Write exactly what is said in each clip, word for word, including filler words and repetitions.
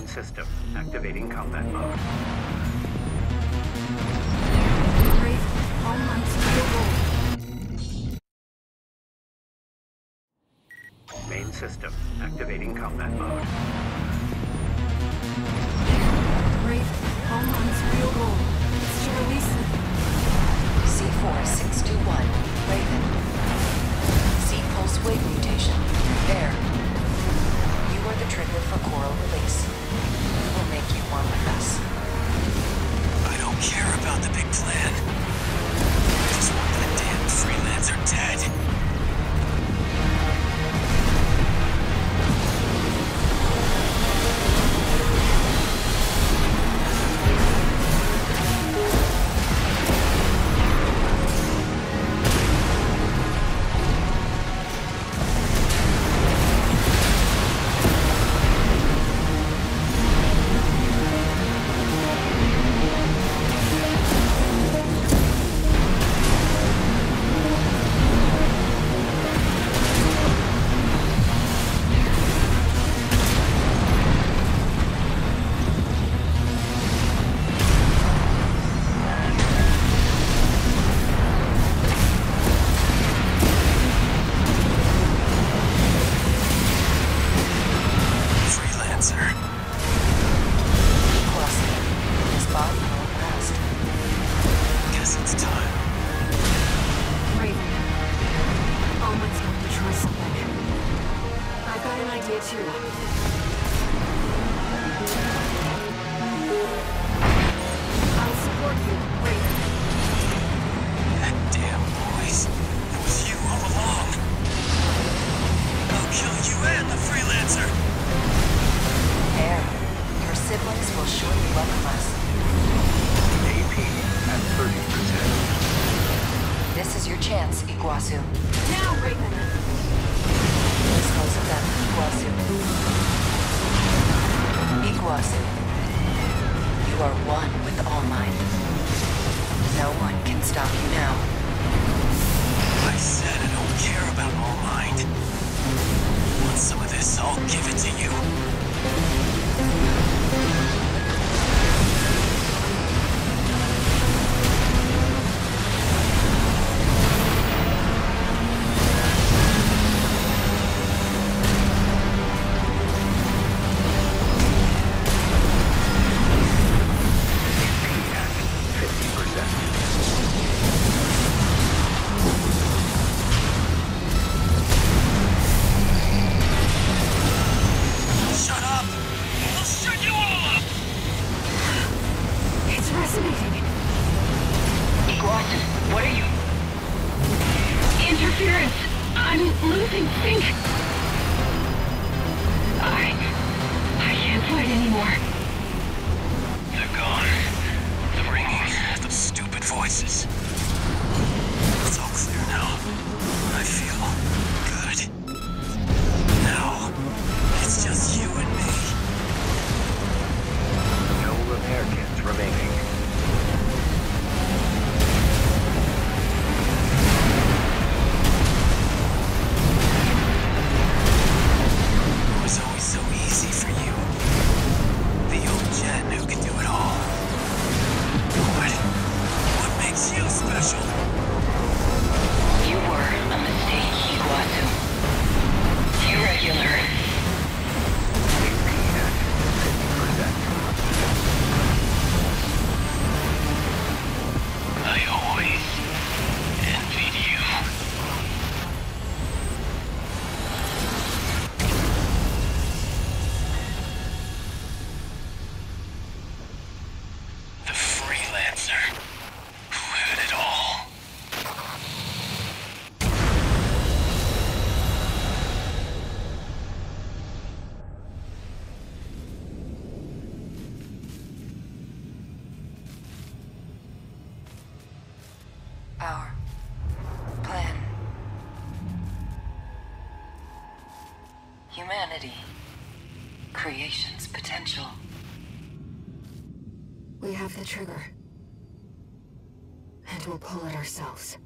Main system activating combat mode. Raven, all lines available. Main system activating combat mode. Raven, all lines real goal. It's to release them. C four six two one, Raven. C-pulse wave mutation. There. You are the trigger for coral release. We will make you one with us. I don't care about the big plan. I just want that damn freelancer dead. Our plan. Humanity. Creation's potential. We have the trigger. And we'll pull it ourselves.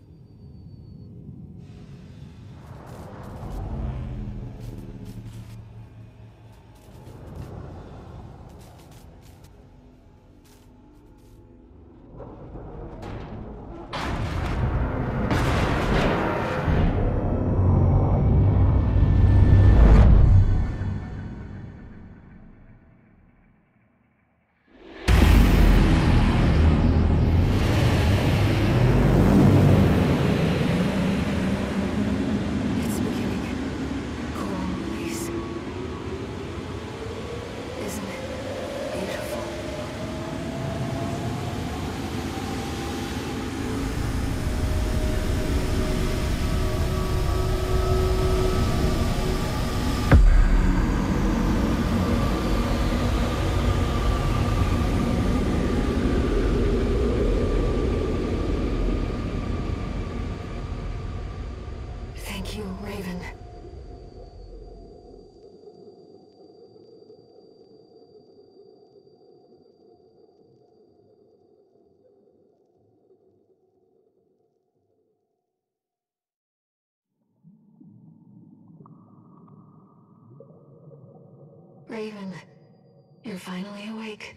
Raven, you're finally awake.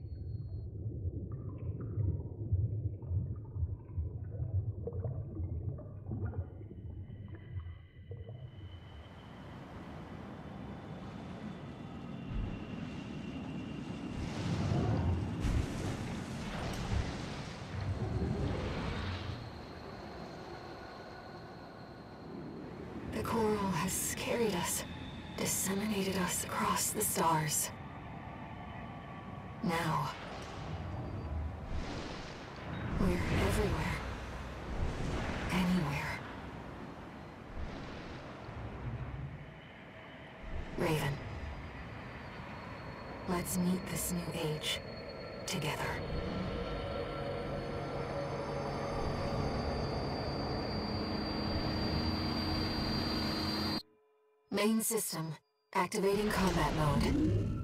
The coral has carried us, disseminated us across the stars. Now, we're everywhere. Anywhere. Raven, let's meet this new age together. Main system, activating combat mode.